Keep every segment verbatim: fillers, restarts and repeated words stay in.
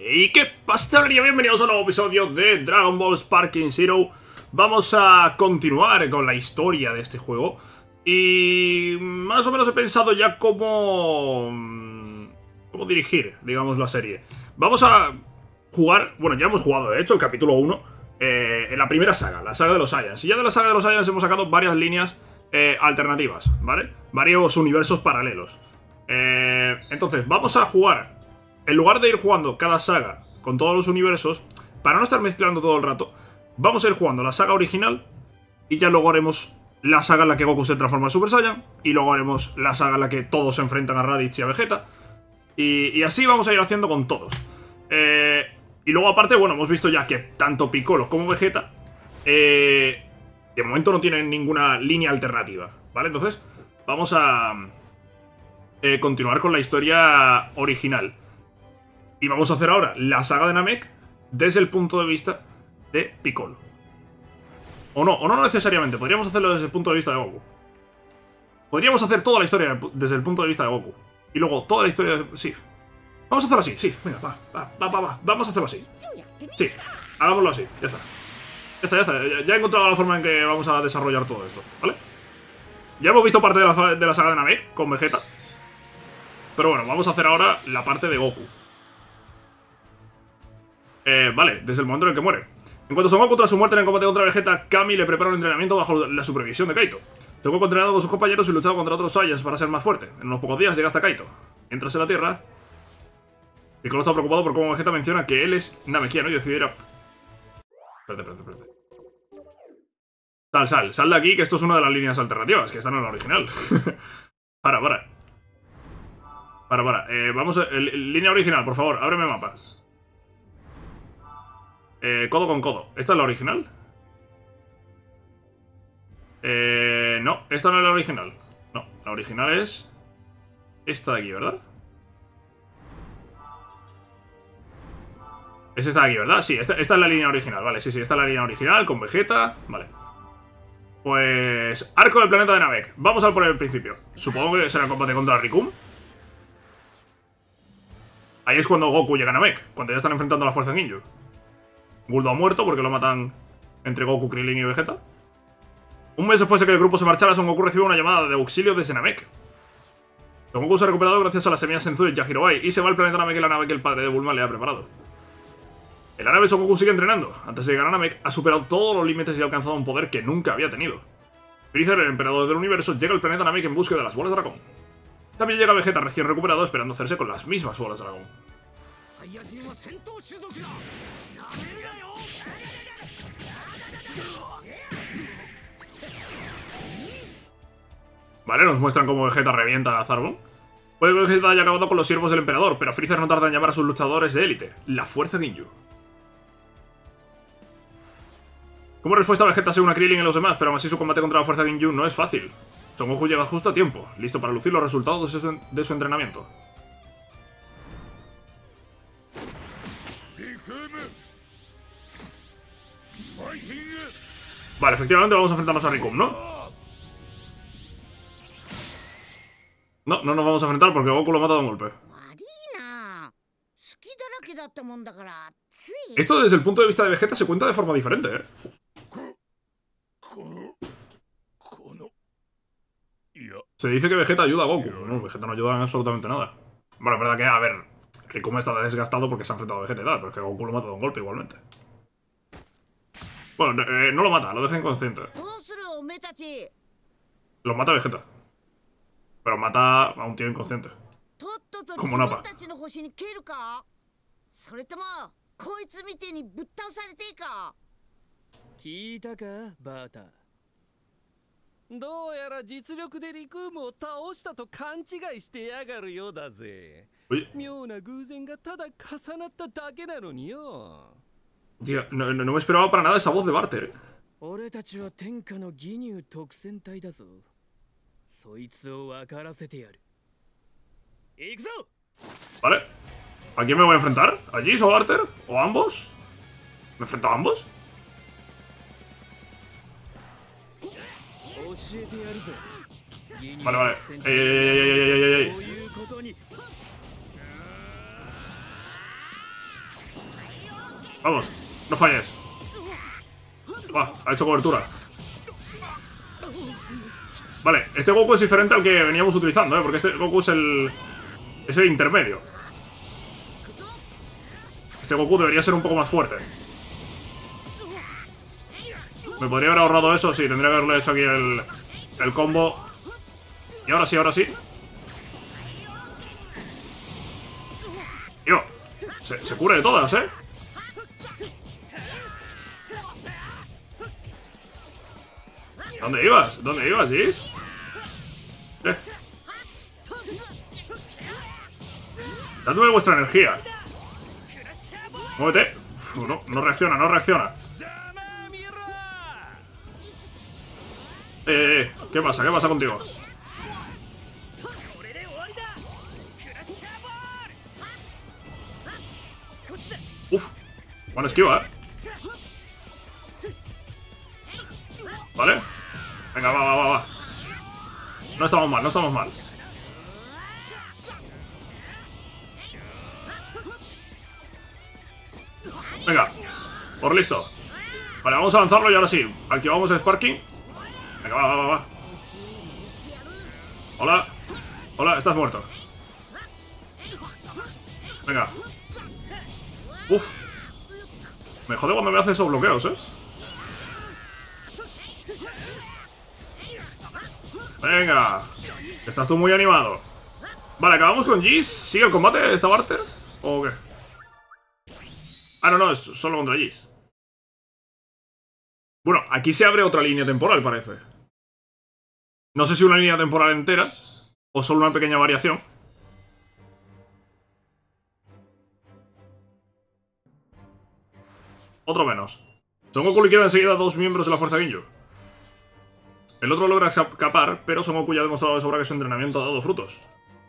¿Y qué pasa, bienvenidos a un nuevo episodio de Dragon Ball Sparking Zero. Vamos a continuar con la historia de este juego. Y más o menos he pensado ya cómo... cómo dirigir, digamos, la serie. Vamos a jugar... Bueno, ya hemos jugado, de hecho, el capítulo uno eh, en la primera saga, la saga de los Saiyans. Y ya de la saga de los Saiyans hemos sacado varias líneas eh, alternativas, ¿vale? Varios universos paralelos. Eh, entonces, vamos a jugar... En lugar de ir jugando cada saga con todos los universos, para no estar mezclando todo el rato, vamos a ir jugando la saga original y ya luego haremos la saga en la que Goku se transforma en Super Saiyan y luego haremos la saga en la que todos se enfrentan a Raditz y a Vegeta y, y así vamos a ir haciendo con todos. Eh, y luego aparte, bueno, hemos visto ya que tanto Piccolo como Vegeta eh, de momento no tienen ninguna línea alternativa, ¿vale? Entonces vamos a eh, continuar con la historia original. Y vamos a hacer ahora la saga de Namek desde el punto de vista de Piccolo. O no, o no necesariamente. Podríamos hacerlo desde el punto de vista de Goku. Podríamos hacer toda la historia desde el punto de vista de Goku. Y luego toda la historia... De... Sí. Vamos a hacerlo así, sí. Venga, va, va, va, va, va. Vamos a hacerlo así. Sí, hagámoslo así. Ya está. Ya está, ya está. Ya, ya he encontrado la forma en que vamos a desarrollar todo esto, ¿vale? Ya hemos visto parte de la, de la saga de Namek con Vegeta. Pero bueno, vamos a hacer ahora la parte de Goku. Eh, vale, desde el momento en el que muere. En cuanto Son Goku tras su muerte en el combate contra Vegeta, Kami le prepara un entrenamiento bajo la supervisión de Kaito. Son Goku entrenado con sus compañeros y luchado contra otros Saiyans para ser más fuerte. En unos pocos días llega hasta Kaito. Mientras en la Tierra, Piccolo está preocupado por cómo Vegeta menciona que él es namekiano y decide ir a... Espérate, espérate, espérate. Sal, sal, sal de aquí, que esto es una de las líneas alternativas, que están en la original. para, para. Para, para. Eh, vamos a... El, línea original, por favor, ábreme mapa. Eh, codo con codo. ¿Esta es la original? Eh, no, esta no es la original. No, la original es... esta de aquí, ¿verdad? Es esta de aquí, ¿verdad? Sí, esta, esta es la línea original. Vale, sí, sí, esta es la línea original con Vegeta. Vale. Pues... arco del planeta de Namek. Vamos al por el principio. Supongo que será el combate contra Rikum. Ahí es cuando Goku llega a Namek, cuando ya están enfrentando a la fuerza Ginyu. Guldo ha muerto porque lo matan entre Goku, Krillin y Vegeta. Un mes después de que el grupo se marchara, Son Goku recibe una llamada de auxilio desde Namek. Son Goku se ha recuperado gracias a las semillas Senzu y Yajirobai y se va al planeta Namek en la nave que el padre de Bulma le ha preparado. En la nave Son Goku sigue entrenando. Antes de llegar a Namek, ha superado todos los límites y ha alcanzado un poder que nunca había tenido. Freezer, el emperador del universo, llega al planeta Namek en busca de las bolas dragón. También llega Vegeta recién recuperado esperando hacerse con las mismas bolas dragón. Vale, nos muestran cómo Vegeta revienta a Zarbon. Puede que Vegeta haya acabado con los siervos del emperador, pero Freezer no tarda en llamar a sus luchadores de élite, la fuerza Ginyu. Como respuesta, Vegeta se une a Krillin y los demás, pero aún así su combate contra la fuerza Ginyu no es fácil. Son Goku llega justo a tiempo, listo para lucir los resultados de su, de su entrenamiento. Vale, efectivamente vamos a enfrentarnos a Rikum, ¿no? No, no nos vamos a enfrentar porque Goku lo mata de un golpe. Esto desde el punto de vista de Vegeta se cuenta de forma diferente, ¿eh? Se dice que Vegeta ayuda a Goku. No, Vegeta no ayuda en absolutamente nada. Bueno, es verdad que, a ver, Rikum está desgastado porque se ha enfrentado a Vegeta y tal, pero es que Goku lo mata de un golpe igualmente. Bueno, eh, no lo mata, lo deja inconsciente. Lo mata Vegeta. Pero mata a un tío inconsciente. Como Nappa. Oye. Tío, no, no me esperaba para nada esa voz de Barter, ¿eh? Vale. ¿A quién me voy a enfrentar? ¿A Jis o a Barter? ¿O a ambos? ¿Me enfrento a ambos? Vale, vale. Ey, ey, ey, ey, ey, ey. Vamos, no falles. Ah, ha hecho cobertura. Vale, este Goku es diferente al que veníamos utilizando, ¿eh? Porque este Goku es el... es el intermedio. Este Goku debería ser un poco más fuerte. Me podría haber ahorrado eso, sí, tendría que haberle hecho aquí el, el combo. Y ahora sí, ahora sí. Tío, se, se cura de todas, ¿eh? ¿Dónde ibas? ¿Dónde ibas, Jis? Eh. Dadme vuestra energía. Muévete. Uf, no, no reacciona, no reacciona. Eh, eh, ¿qué pasa? ¿Qué pasa contigo? Uf, buena esquiva, ¿eh? Vale. Venga, va, va, va, va. No estamos mal, no estamos mal. Venga, por listo. Vale, vamos a lanzarlo y ahora sí. Activamos el Sparking. Venga, va, va, va, va. Hola. Hola, estás muerto. Venga. Uf. Me jode cuando me hace esos bloqueos, eh. Venga. Estás tú muy animado. Vale, acabamos con Jis. ¿Sigue el combate esta parte? ¿O qué? Ah, no, no, es solo contra Jis. Bueno, aquí se abre otra línea temporal, parece. No sé si una línea temporal entera o solo una pequeña variación. Otro menos. Son Goku liquida enseguida a dos miembros de la Fuerza Ginyu. El otro logra escapar, pero Son Goku ya ha demostrado de sobra que su entrenamiento ha dado frutos.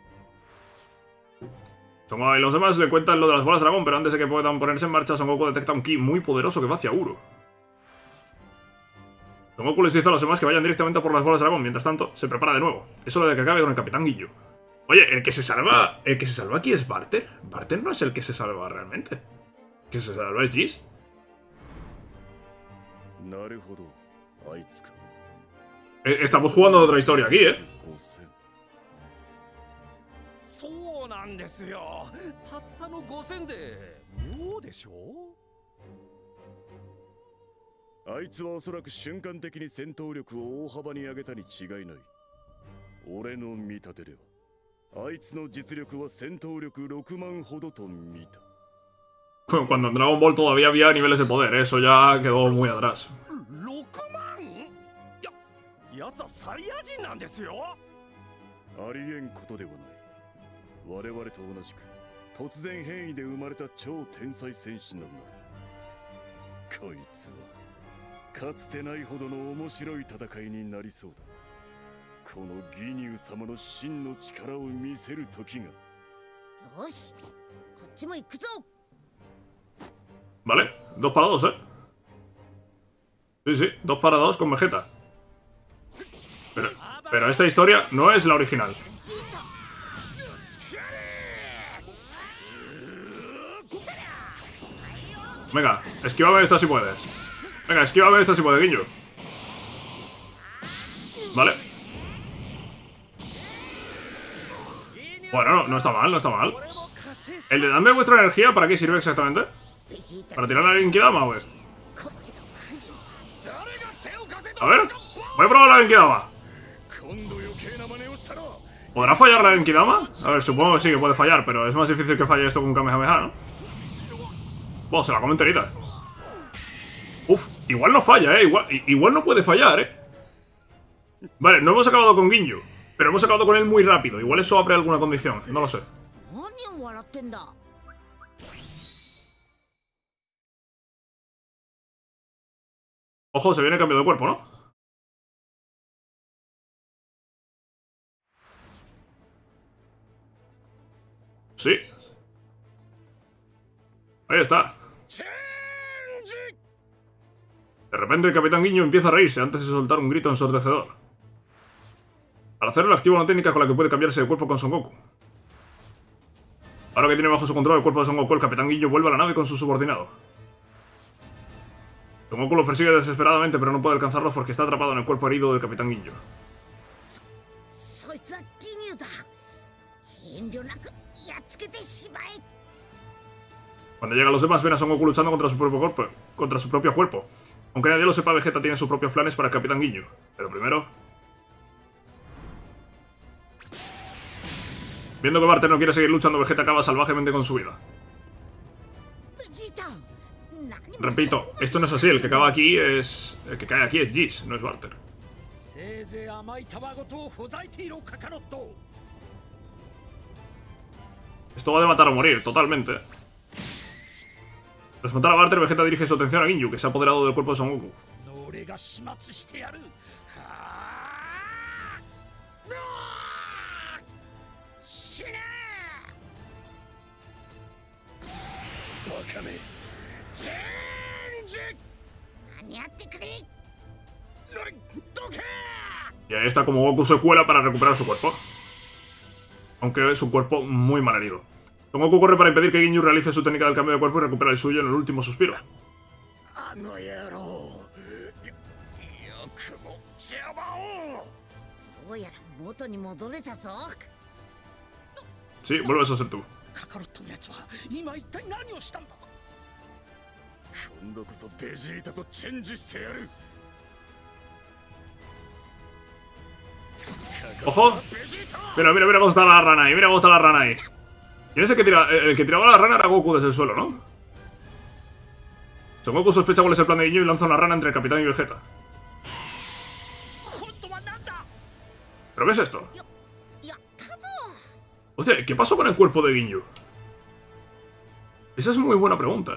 Son Goku y los demás le cuentan lo de las bolas dragón, pero antes de que puedan ponerse en marcha, Son Goku detecta un ki muy poderoso que va hacia Uro. Son Goku les dice a los demás que vayan directamente por las bolas dragón, mientras tanto, se prepara de nuevo. Es hora de que acabe con el Capitán Ginyu. Oye, el que se salva. El que se salva aquí es Barter. Barter no es el que se salva realmente. El que se salva es Jis. Estamos jugando otra historia aquí, ¿eh? Cuando en Dragon Ball todavía había niveles de poder, eso ya quedó muy atrás. Vale, dos para dos, ¿eh? Sí, sí, dos para dos con Vegeta. Pero, pero esta historia no es la original. Venga, esquívame esta si puedes. Venga, esquívame esta si puedes, Ginyu. Vale. Bueno, no, no está mal, no está mal. El de dame vuestra energía, ¿para qué sirve exactamente? ¿Para tirar la Genkidama, güey? A ver, voy a probar la Genkidama. ¿Podrá fallar la Genkidama? A ver, supongo que sí que puede fallar, pero es más difícil que falle esto con un Kamehameha, ¿no? Bueno, se la come enterita. Uf, igual no falla, ¿eh? Igual, igual no puede fallar, ¿eh? Vale, no hemos acabado con Ginyu, pero hemos acabado con él muy rápido. Igual eso abre alguna condición, no lo sé. Ojo, se viene cambio de cuerpo, ¿no? Sí. Ahí está. De repente el Capitán Ginyu empieza a reírse antes de soltar un grito ensordecedor. Al hacerlo activa una técnica con la que puede cambiarse de cuerpo con Son Goku. Ahora que tiene bajo su control el cuerpo de Son Goku, el Capitán Ginyu vuelve a la nave con su subordinado. Son Goku los persigue desesperadamente, pero no puede alcanzarlos porque está atrapado en el cuerpo herido del Capitán Ginyu. Cuando llegan los demás, ven a Son Goku luchando contra su propio cuerpo, contra su propio cuerpo. Aunque nadie lo sepa, Vegeta tiene sus propios planes para el Capitán Ginyu. Pero primero... Viendo que Barter no quiere seguir luchando, Vegeta acaba salvajemente con su vida. Repito, esto no es así, el que acaba aquí es... El que cae aquí es Jis, no es Barter. Esto va de matar o morir, totalmente. Tras matar a Barter, Vegeta dirige su atención a Ginyu, que se ha apoderado del cuerpo de Son Goku. Y ahí está como Goku se cuela para recuperar su cuerpo. Aunque es un cuerpo muy mal herido. Son Goku corre para impedir que Ginyu realice su técnica del cambio de cuerpo y recupera el suyo en el último suspiro. Sí, vuelves a ser tú. ¡Ojo! Mira, mira, mira cómo está la rana ahí, mira cómo está la rana ahí. ¿Quién es el que tira? El que tiraba la rana era Goku desde el suelo, ¿no? Son Goku sospecha cuál es el plan de Ginyu y lanza una rana entre el Capitán y Vegeta. ¿Pero qué es esto? Hostia, ¿qué pasó con el cuerpo de Ginyu? Esa es muy buena pregunta.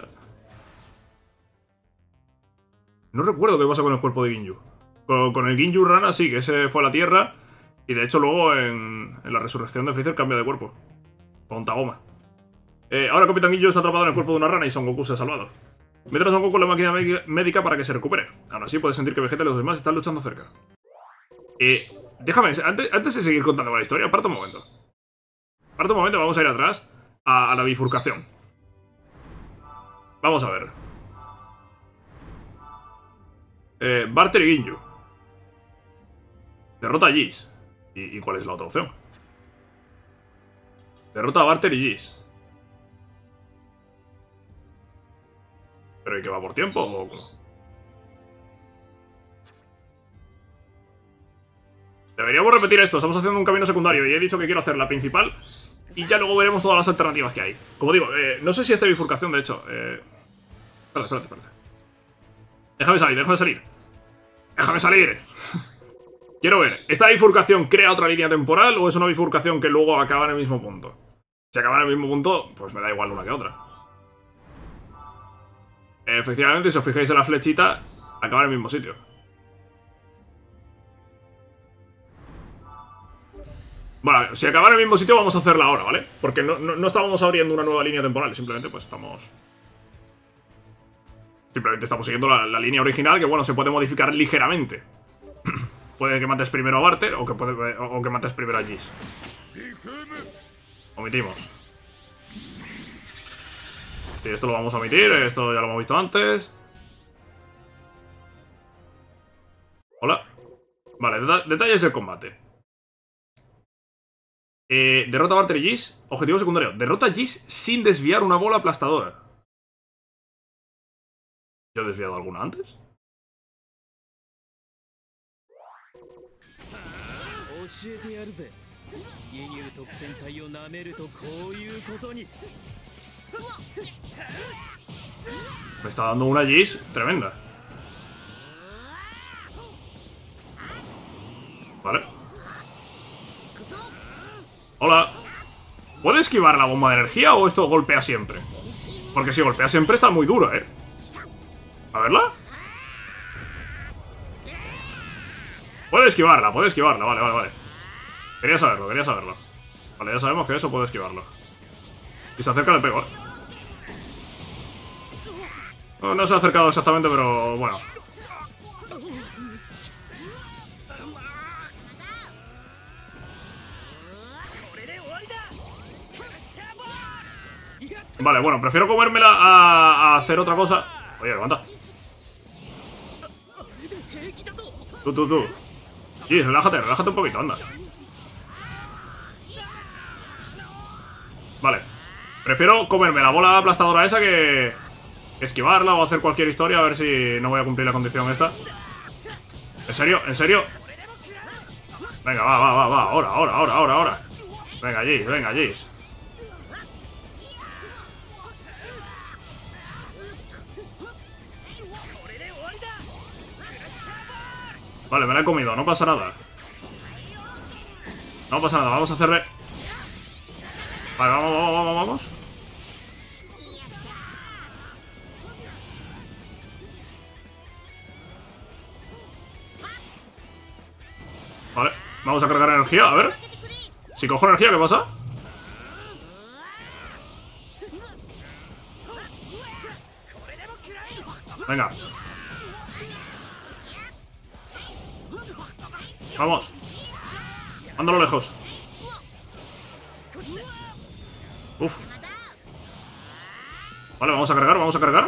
No recuerdo qué pasó con el cuerpo de Ginyu. Con, con el Ginyu Rana sí, que ese fue a la Tierra. Y de hecho luego en, en la resurrección de Freezer cambia de cuerpo. Con Tagoma. Eh, ahora Capitán Ginyu está atrapado en el cuerpo de una rana y Son Goku se ha salvado. Mientras Son Goku la máquina médica para que se recupere. Aún así puedes sentir que Vegeta y los demás están luchando cerca. Eh, déjame, antes, antes de seguir contando la historia, aparta un momento. Aparta un momento, vamos a ir atrás a, a la bifurcación. Vamos a ver. Eh, Barter y Ginyu. Derrota a Jis. ¿Y, ¿Y cuál es la otra opción? Derrota a Barter y Jis. ¿Pero y que va por tiempo o cómo? Deberíamos repetir esto, estamos haciendo un camino secundario y he dicho que quiero hacer la principal y ya luego veremos todas las alternativas que hay. Como digo, eh, no sé si esta bifurcación, de hecho... Eh... Espérate, espérate, espérate. Déjame salir, déjame salir. Déjame salir. Quiero ver, ¿esta bifurcación crea otra línea temporal o es una bifurcación que luego acaba en el mismo punto? Si acaba en el mismo punto, pues me da igual una que otra. Efectivamente, si os fijáis en la flechita, acaba en el mismo sitio. Bueno, si acaba en el mismo sitio vamos a hacerla ahora, ¿vale? Porque no, no, no estábamos abriendo una nueva línea temporal, simplemente pues estamos... Simplemente estamos siguiendo la, la línea original, que bueno, se puede modificar ligeramente. Puede que mates primero a Barter o que, puede, o, o que mates primero a Jis. Omitimos. Sí, esto lo vamos a omitir, esto ya lo hemos visto antes. Hola. Vale, det detalles del combate. Eh, derrota a Barter y Jis. Objetivo secundario. Derrota a Jis sin desviar una bola aplastadora. ¿Yo he desviado alguna antes? Me está dando una Jis tremenda. Vale. Hola. ¿Puede esquivar la bomba de energía o esto golpea siempre? Porque si golpea siempre está muy duro, ¿eh? A verla. Puede esquivarla, puede esquivarla, vale, vale, vale. Quería saberlo, quería saberlo. Vale, ya sabemos que eso puede esquivarlo. Si se acerca le pego, ¿eh? No, no se ha acercado exactamente, pero bueno. Vale, bueno, prefiero comérmela a, a hacer otra cosa. Oye, levanta. Tú, tú, tú. Jis, relájate, relájate un poquito, anda. Vale. Prefiero comerme la bola aplastadora esa que esquivarla o hacer cualquier historia. A ver si no voy a cumplir la condición esta. ¿En serio? ¿En serio? Venga, va, va, va, va. Ahora, ahora, ahora, ahora, ahora. Venga, Jis, venga, Jis. Vale, me la he comido, no pasa nada. No pasa nada, vamos a hacerle... Vale, vamos, vamos, vamos, vamos. Vale, vamos a cargar energía, a ver. Si cojo energía, ¿qué pasa? Venga. Vamos. Mándalo lejos. Uf. Vale, vamos a cargar, vamos a cargar.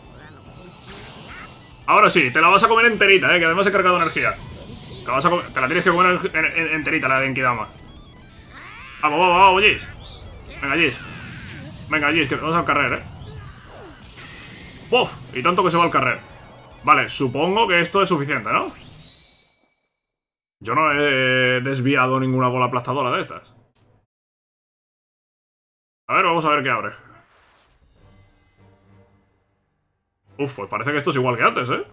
Ahora sí, te la vas a comer enterita, eh, que además he cargado energía. Te la, vas a comer, te la tienes que comer en, en, en, enterita, la de Genkidama. Vamos, vamos, vamos, Jis. Venga, Jis. Venga, Jis, que vamos al carrer, eh. ¡Buf! Y tanto que se va al carrer. Vale, supongo que esto es suficiente, ¿no? Yo no he desviado ninguna bola aplastadora de estas. A ver, vamos a ver qué abre. Uf, pues parece que esto es igual que antes, ¿eh?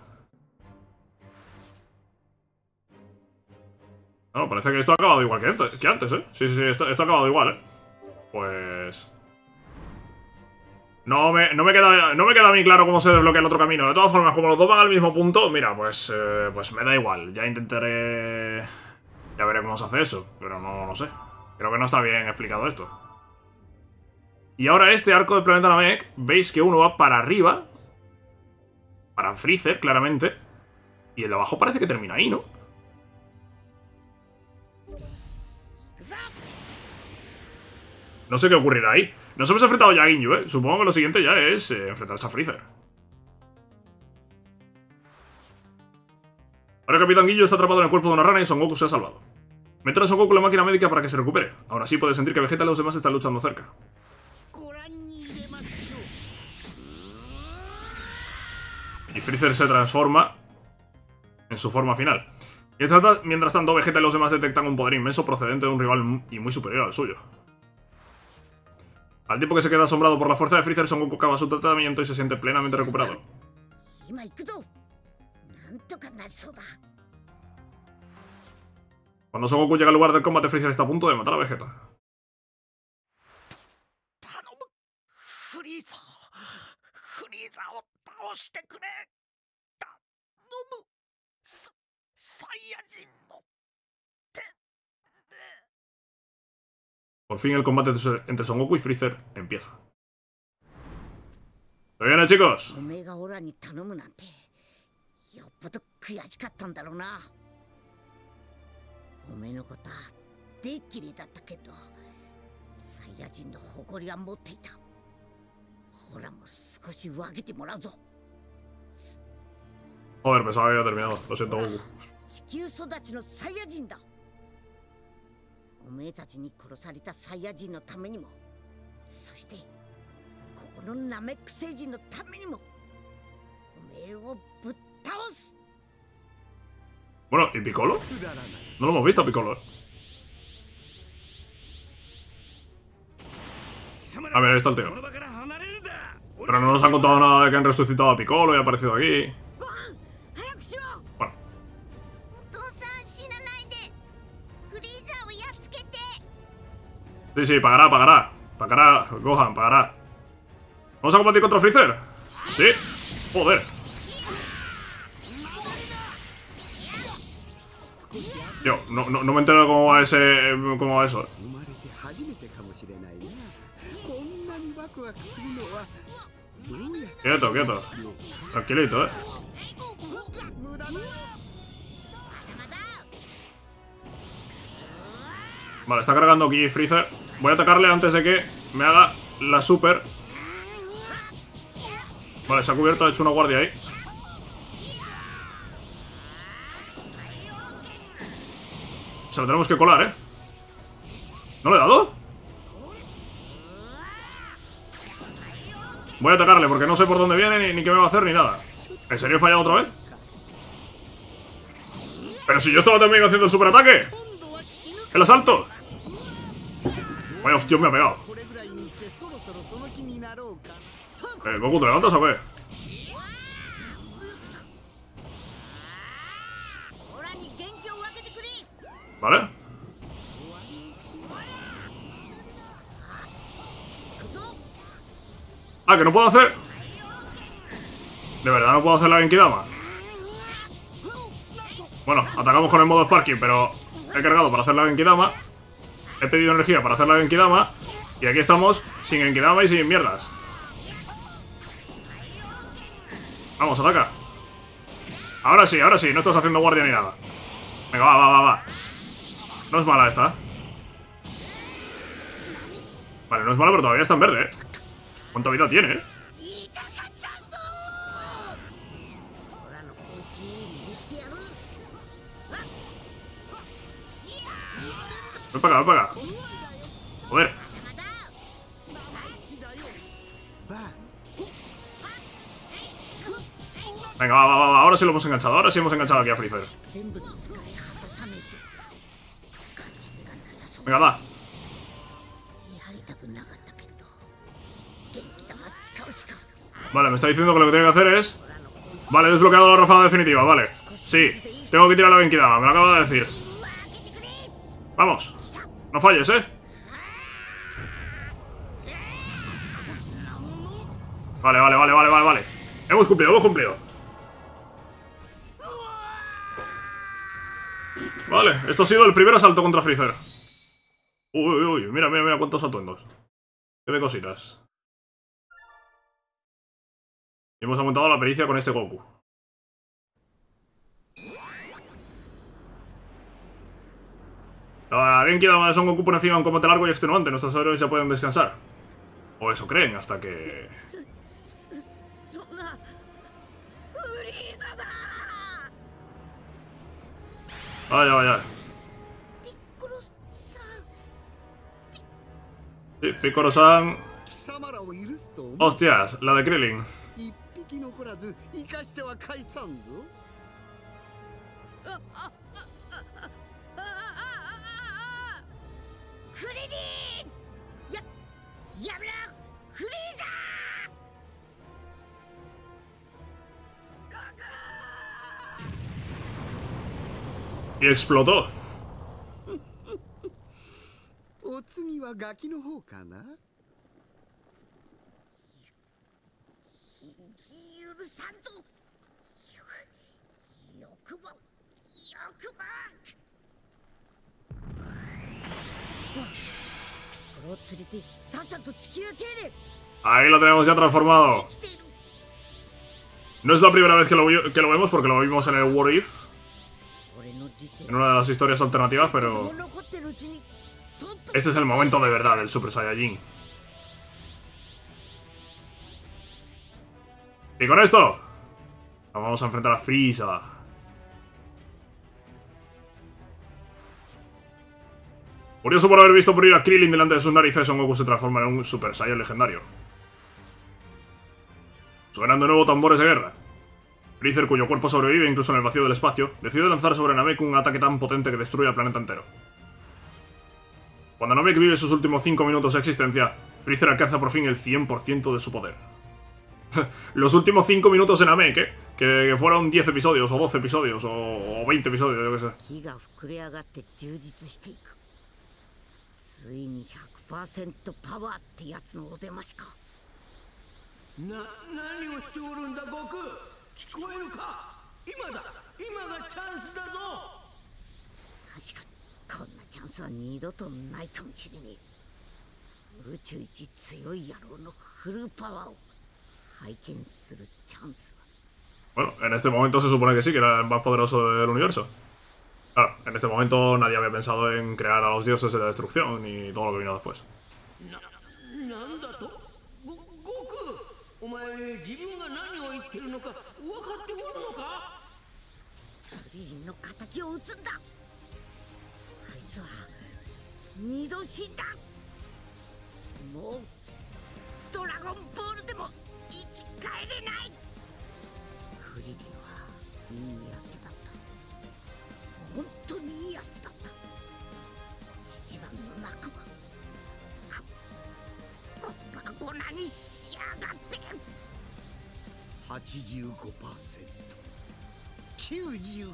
No, parece que esto ha acabado igual que antes, que antes, ¿eh? Sí, sí, sí, esto, esto ha acabado igual, ¿eh? Pues... No me, no, me queda, no me queda bien claro cómo se desbloquea el otro camino. De todas formas, como los dos van al mismo punto, mira, pues, eh, pues me da igual. Ya intentaré... Ya veré cómo se hace eso, pero no lo sé. Creo que no está bien explicado esto. Y ahora este arco del planeta Namek, veis que uno va para arriba. Para Freezer, claramente. Y el de abajo parece que termina ahí, ¿no? No sé qué ocurrirá ahí. Nos hemos enfrentado ya a Ginyu, ¿eh? Supongo que lo siguiente ya es eh, enfrentarse a Freezer. Ahora el Capitán Ginyu está atrapado en el cuerpo de una rana y Son Goku se ha salvado. Meter a Son Goku en la máquina médica para que se recupere. Ahora sí puede sentir que Vegeta y los demás están luchando cerca. Y Freezer se transforma en su forma final. Mientras tanto, Vegeta y los demás detectan un poder inmenso procedente de un rival y muy superior al suyo. Al tiempo que se queda asombrado por la fuerza de Freezer, Son Goku acaba su tratamiento y se siente plenamente recuperado. Cuando Son Goku llega al lugar del combate, Freezer está a punto de matar a Vegeta. Por fin el combate entre Son Goku y Freezer empieza. ¿Se viene, chicos? Joder, pensaba que había terminado. Lo siento, Goku. おめえたちに殺されたサイヤ人のためにも、そしてここのナメック星人のためにも、おめえをぶっ倒す。 Bueno, ¿y Piccolo? No lo hemos visto a Piccolo, ¿eh? A ver, ahí está el tío. Pero no nos han contado nada de que han resucitado a Piccolo y ha aparecido aquí. Bueno. Sí, sí, pagará, pagará. Pagará, Gohan, pagará. ¿Vamos a combatir contra Freezer? Sí. Joder. Tío, no, no, no me entero cómo va ese... cómo va eso. Quieto, quieto. Tranquilito, eh. Vale, está cargando aquí Freezer. Voy a atacarle antes de que me haga la super. Vale, se ha cubierto, ha hecho una guardia ahí. Se lo tenemos que colar, ¿eh? ¿No le he dado? Voy a atacarle porque no sé por dónde viene ni, ni qué me va a hacer ni nada. ¿En serio he fallado otra vez? Pero si yo estaba también haciendo el superataque. ¡El asalto! Vaya hostia, me ha pegado. ¿Eh, Goku, te levantas o qué? ¿Vale? Ah, que no puedo hacer... De verdad no puedo hacer la Genkidama. Bueno, atacamos con el modo Sparking, pero he cargado para hacer la Genkidama. He pedido energía para hacer la Genkidama. Y aquí estamos sin Genkidama y sin mierdas. Vamos, ataca. Ahora sí, ahora sí, no estás haciendo guardia ni nada. Venga, va, va, va, va. No es mala esta. Vale, no es mala, pero todavía está en verde, ¿eh? ¿Cuánta vida tiene, eh? Ven para acá, ven para acá. Joder. Venga, va, va, va, ahora sí lo hemos enganchado. Ahora sí hemos enganchado aquí a Freezer. Venga, da. Vale, me está diciendo que lo que tengo que hacer es... Vale, he desbloqueado la ráfaga definitiva, vale. Sí, tengo que tirar la Genkidama, me lo acabo de decir. Vamos, no falles, ¿eh? Vale, vale, vale, vale, vale, vale. Hemos cumplido, hemos cumplido. Vale, esto ha sido el primer asalto contra Freezer. Uy, uy, uy, mira, mira, mira cuántos atuendos. Qué de cositas. Y hemos aumentado la pericia con este Goku. La Genkidama de Son Goku pone fin a un combate largo y extenuante. Nuestros héroes ya pueden descansar. O eso creen, hasta que... Vaya, vaya. Sí, Piccolo-san. Hostias, la de Krillin. Y explotó. Ahí lo tenemos ya transformado. No es la primera vez que lo, que lo vemos porque lo vimos en el What If, en una de las historias alternativas, pero este es el momento de verdad del Super Saiyajin. Y con esto nos vamos a enfrentar a Frieza. Curioso por haber visto morir a Krillin delante de sus narices, Son Goku se transforma en un Super Saiyan legendario. Suenan de nuevo tambores de guerra. Freezer, cuyo cuerpo sobrevive incluso en el vacío del espacio, decide lanzar sobre Namek un ataque tan potente que destruye al planeta entero. Cuando Namek vive sus últimos cinco minutos de existencia, Freezer alcanza por fin el cien por ciento de su poder. Los últimos cinco minutos en Namek, ¿eh? Que, que fueron diez episodios, o doce episodios, o, o veinte episodios, yo qué sé. Bueno, en este momento se supone que sí, que era el más poderoso del universo. Claro, en este momento nadie había pensado en crear a los dioses de la destrucción y todo lo que vino después. 二度死んだ。もうドラゴンボールでも生き返れない。クリリンはいいやつだった。本当にいいやつだった。一番の仲間。こ粉々にしやがって。 はちじゅうごパーセント、きゅうじゅう。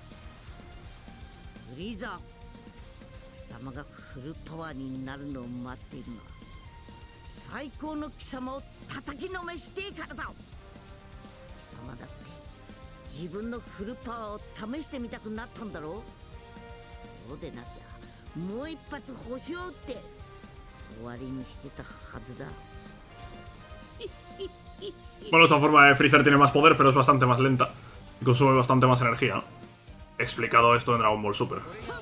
フリーザー、貴様がフルパワーになるのを待っているのは最高の貴様を叩きのめしてからだ。貴様だって自分のフルパワーを試してみたくなったんだろう。そうでなきゃもう一発星を打って終わりにしてたはずだ。 Bueno, esta forma de Freezer tiene más poder, pero es bastante más lenta y consume bastante más energía, ¿no? He explicado esto en Dragon Ball Super.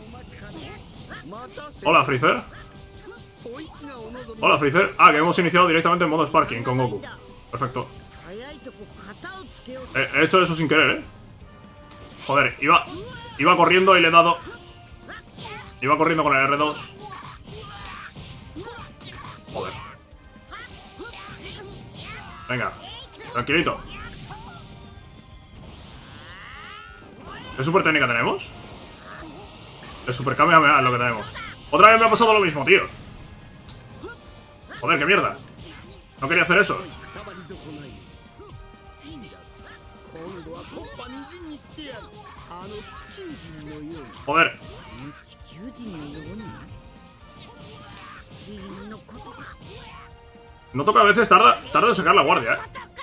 Hola, Freezer. Hola, Freezer. Ah, que hemos iniciado directamente en modo Sparking con Goku. Perfecto. He, he hecho eso sin querer, ¿eh? Joder, iba, iba corriendo y le he dado... Iba corriendo con el R dos. Joder. Venga, tranquilito. ¿Qué super técnica tenemos? El super Kamehameha es lo que tenemos. Otra vez me ha pasado lo mismo, tío. Joder, qué mierda. No quería hacer eso. Joder. Noto que a veces tarda, tarda en sacar la guardia, ¿eh?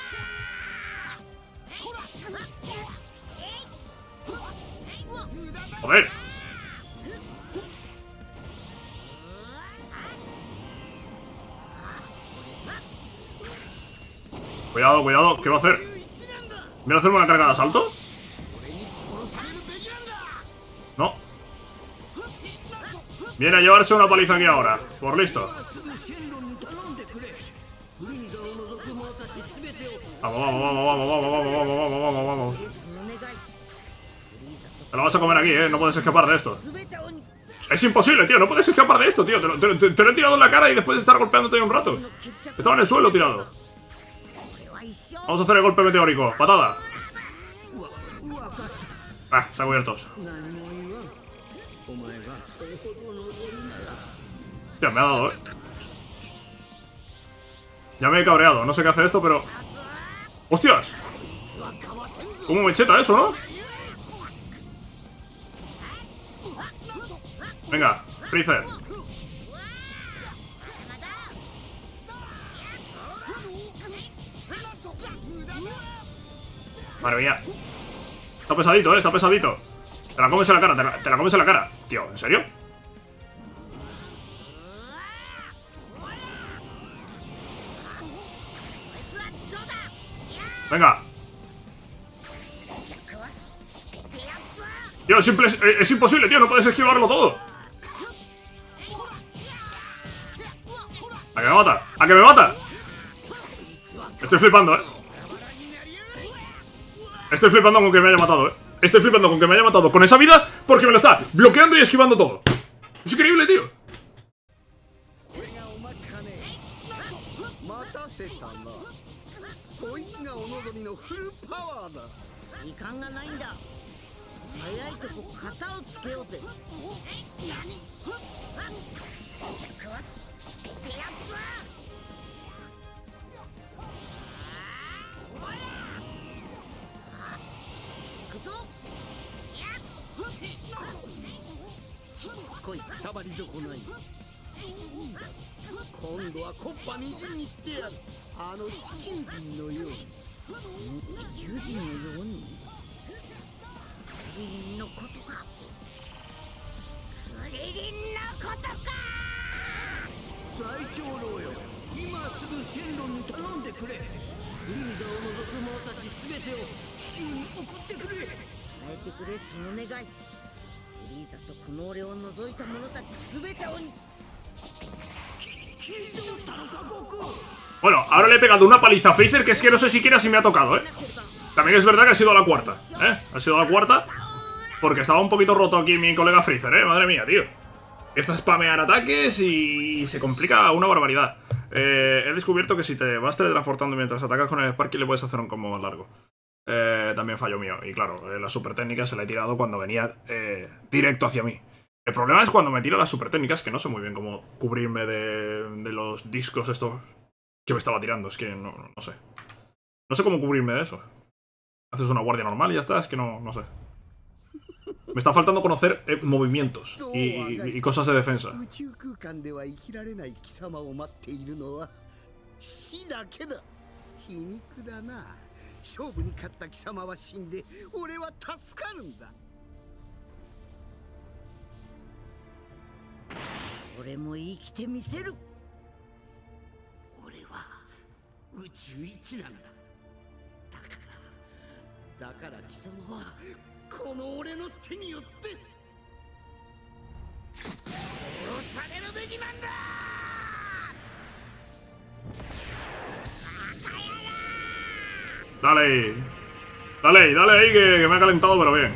Joder. Cuidado, cuidado, ¿qué va a hacer? ¿Viene a hacerme una carga de asalto? No. Viene a llevarse una paliza aquí ahora. Por listo. Vamos, vamos, vamos, vamos, vamos, vamos, vamos, vamos, vamos, vamos. Te lo vas a comer aquí, eh. No puedes escapar de esto. Es imposible, tío. No puedes escapar de esto, tío. Te lo, te, te, te lo he tirado en la cara y después de estar golpeándote ahí un rato. Estaba en el suelo tirado. Vamos a hacer el golpe meteórico. Patada. Ah, se ha cubierto. Tío, me ha dado, eh. Ya me he cabreado. No sé qué hace esto, pero... ¡Hostias! ¿Cómo me cheta eso, no? Venga, Freezer. Madre mía. Está pesadito, eh, está pesadito. Te la comes en la cara, te la, te la comes en la cara. Tío, ¿en serio? Venga. Tío, es, es, es imposible, tío, no puedes esquivarlo todo. ¿A que me mata? ¿A que me mata? Estoy flipando, eh. Estoy flipando con que me haya matado, eh. Estoy flipando con que me haya matado con esa vida porque me lo está bloqueando y esquivando todo. Es increíble, tío. Bueno, ahora le he pegado una paliza a Freezer que es que no sé siquiera si me ha tocado, ¿eh? También es verdad que ha sido la cuarta, ¿eh? Ha sido la cuarta porque estaba un poquito roto aquí mi colega Freezer, ¿eh? Madre mía, tío. empieza a spamear ataques y se complica una barbaridad. Eh, he descubierto que si te vas teletransportando mientras atacas con el Sparky le puedes hacer un combo más largo. Eh, también fallo mío. Y claro, eh, la super técnica se la he tirado cuando venía eh, directo hacia mí. El problema es cuando me tiro las super técnicas, que no sé muy bien cómo cubrirme de, de los discos estos que me estaba tirando. Es que no, no sé. No sé cómo cubrirme de eso. Haces una guardia normal y ya está, es que no, no sé. Me está faltando conocer eh, movimientos y, y, y cosas de defensa. Dale, dale, dale ahí que, que me ha calentado pero bien.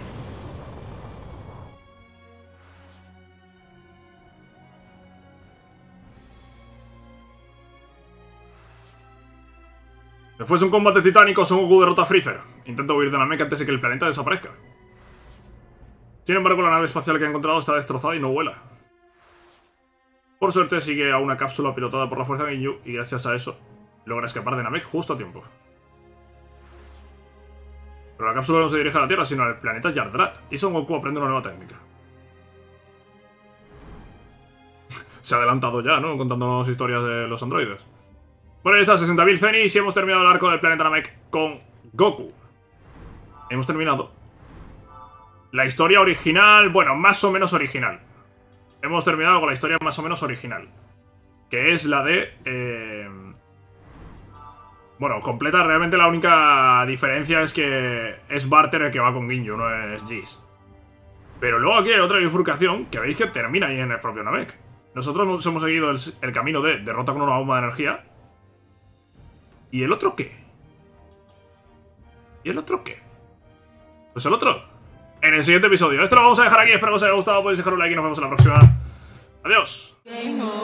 Después de un combate titánico, Son Goku derrota a Freezer. Intenta huir de Namek antes de que el planeta desaparezca. Sin embargo, la nave espacial que ha encontrado está destrozada y no vuela. Por suerte, sigue a una cápsula pilotada por la fuerza de Ginyu y gracias a eso logra escapar de Namek justo a tiempo. Pero la cápsula no se dirige a la Tierra, sino al planeta Yardrat, y Son Goku aprende una nueva técnica. Se ha adelantado ya, ¿no? Contándonos historias de los androides. Bueno, ya está, sesenta mil Zenith y hemos terminado el arco del planeta Namek con Goku. Hemos terminado. La historia original, bueno, más o menos original. Hemos terminado con la historia más o menos original. Que es la de... Eh... Bueno, completa, realmente la única diferencia es que es Barter el que va con Ginyu, no es Jis. Pero luego aquí hay otra bifurcación que veis que termina ahí en el propio Namek. Nosotros nos hemos seguido el, el camino de derrota con una bomba de energía. ¿Y el otro qué? ¿Y el otro qué? Pues el otro en el siguiente episodio. Esto lo vamos a dejar aquí, espero que os haya gustado. Podéis dejar un like y nos vemos en la próxima. Adiós.